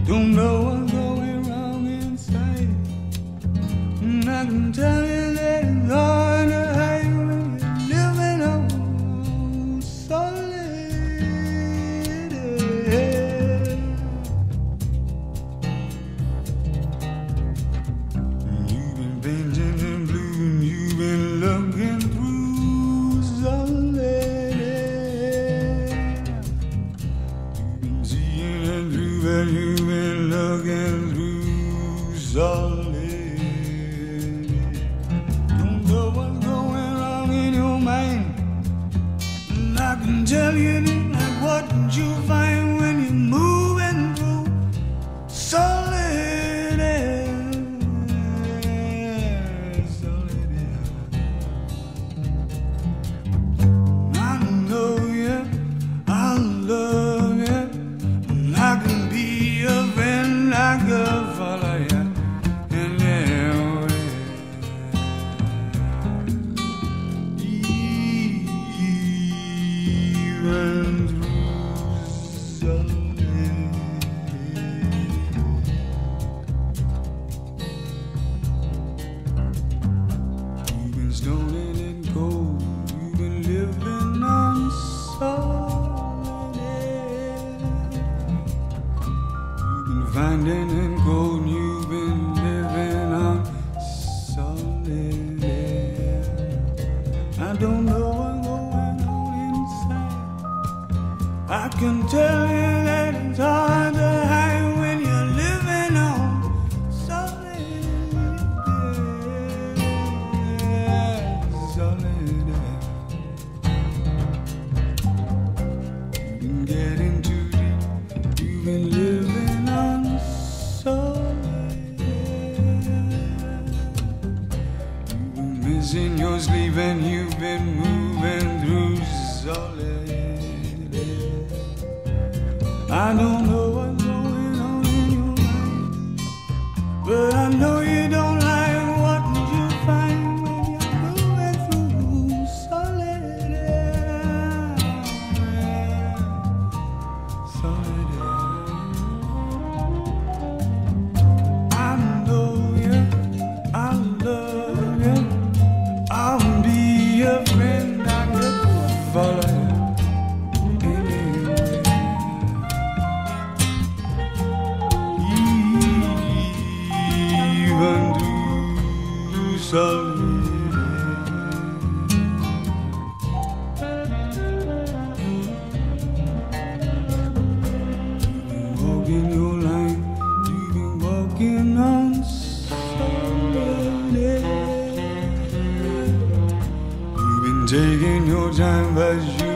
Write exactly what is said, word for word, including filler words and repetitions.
Don't know what's going wrong inside. And I can tell you that it's hard to hide when you're living on solid air. You've been painting in blue and you've been looking through solid air. You've been seeing it through, but you've been looking through solid. Don't know what's going wrong in your mind, and I can tell you that, like, what did you find when you're moving through solid air? Solid air. I know you, I love you, and I can be a friend, I can follow you in there. Even through solid. You've been stoning and cold, you've been living on solid air. You've been finding and cold, you've been living on solid air. I don't know what's going on inside. I can tell you that it's hard to hide when you're living on solid air. Solid air. You've been getting too deep. You've been living on solid air. You've been missing your sleep and you've been moving through solid air. I don't know what's going on in your mind, but I know you don't like what did you find when you're moving through solid air. Solid air. I know you, I love you, I'll be your friend, I could follow you. Even through solid You've been walking your line, you've been walking on solid air. You've been taking your time, but you